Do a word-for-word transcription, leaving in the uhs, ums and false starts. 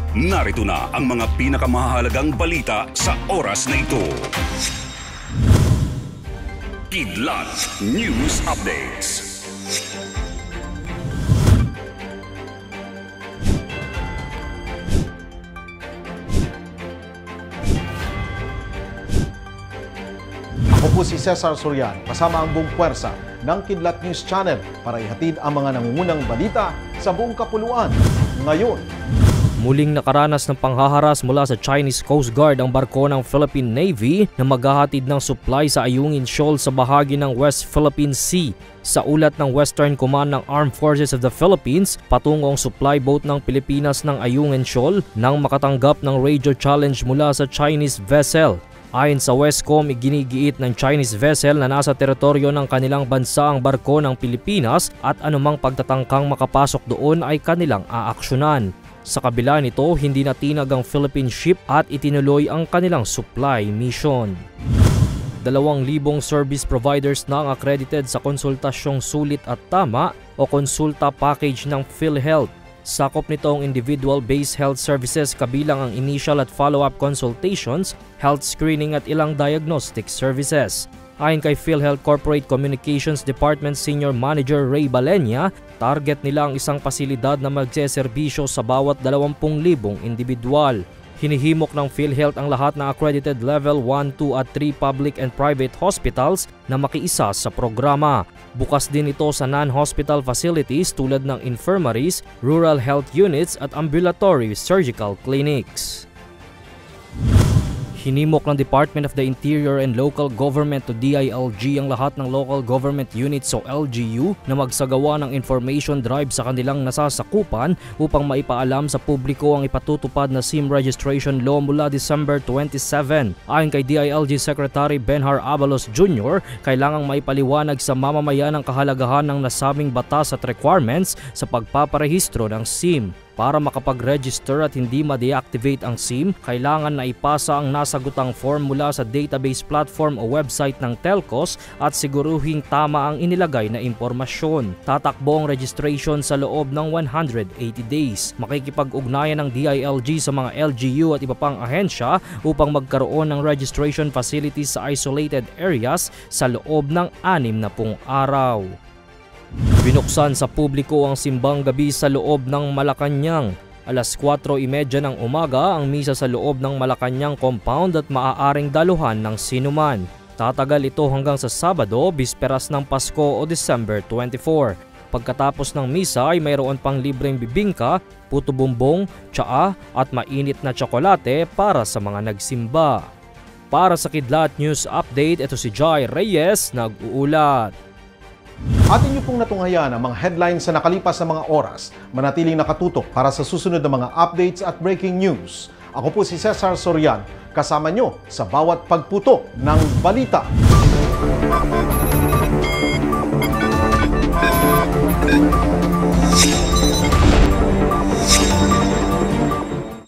Narito na ang mga pinakamahalagang balita sa oras na ito. Kidlat News Updates. Ako po si Cesar Sorian, kasama ang buong puwersa ng Kidlat News Channel para ihatid ang mga nangungunang balita sa buong kapuluan. Ngayon, muling nakaranas ng panghaharas mula sa Chinese Coast Guard ang barko ng Philippine Navy na maghahatid ng supply sa Ayungin Shoal sa bahagi ng West Philippine Sea. Sa ulat ng Western Command ng Armed Forces of the Philippines, patungong supply boat ng Pilipinas ng Ayungin Shoal nang makatanggap ng radio challenge mula sa Chinese vessel. Ayon sa Westcom, iginigiit ng Chinese vessel na nasa teritoryo ng kanilang bansa ang barko ng Pilipinas at anumang pagtatangkang makapasok doon ay kanilang aaksyonan. Sa kabila nito, hindi natinag ang Philippine ship at itinuloy ang kanilang supply mission. Dalawang libong service providers na ang accredited sa konsultasyong sulit at tama o konsulta package ng PhilHealth. Sakop nito ang individual-based health services kabilang ang initial at follow-up consultations, health screening at ilang diagnostic services. Ayon kay PhilHealth Corporate Communications Department Senior Manager Ray Balenya, target nila ang isang pasilidad na magseserbisyo sa bawat dalawampung libong individual. Hinihimok ng PhilHealth ang lahat ng accredited level one, two at three public and private hospitals na makiisa sa programa. Bukas din ito sa non-hospital facilities tulad ng infirmaries, rural health units at ambulatory surgical clinics. Hinimok ng Department of the Interior and Local Government to D I L G ang lahat ng local government units o L G U na magsagawa ng information drive sa kanilang nasasakupan upang maipaalam sa publiko ang ipatutupad na SIM registration law mula December twenty-seven. Ayon kay D I L G Secretary Benhar Abalos Junior, kailangang maipaliwanag sa mamamayan ang kahalagahan ng nasabing batas at requirements sa pagpaparehistro ng SIM. Para makapag-register at hindi ma-deactivate ang SIM, kailangan na ipasa ang nasagutang form mula sa database platform o website ng telcos at siguruhing tama ang inilagay na impormasyon. Tatakbo ang registration sa loob ng one hundred eighty days. Makikipag-ugnayan ng D I L G sa mga L G U at iba pang ahensya upang magkaroon ng registration facilities sa isolated areas sa loob ng anim na pung araw. Binuksan sa publiko ang simbang gabi sa loob ng Malacanang. alas kwatro trenta ng umaga ang misa sa loob ng Malacanang compound at maaaring daluhan ng sinuman. Tatagal ito hanggang sa Sabado, bisperas ng Pasko o December twenty-fourth. Pagkatapos ng misa ay mayroon pang libreng bibingka, puto bumbong, tsaa at mainit na tsokolate para sa mga nagsimba. Para sa Kidlat News Update, ito si Jai Reyes, nag-uulat. Atin niyo pong natunghayan ang mga headlines sa nakalipas na mga oras. Manatiling nakatutok para sa susunod na mga updates at breaking news. Ako po si Cesar Sorian, kasama nyo sa bawat pagputo ng balita.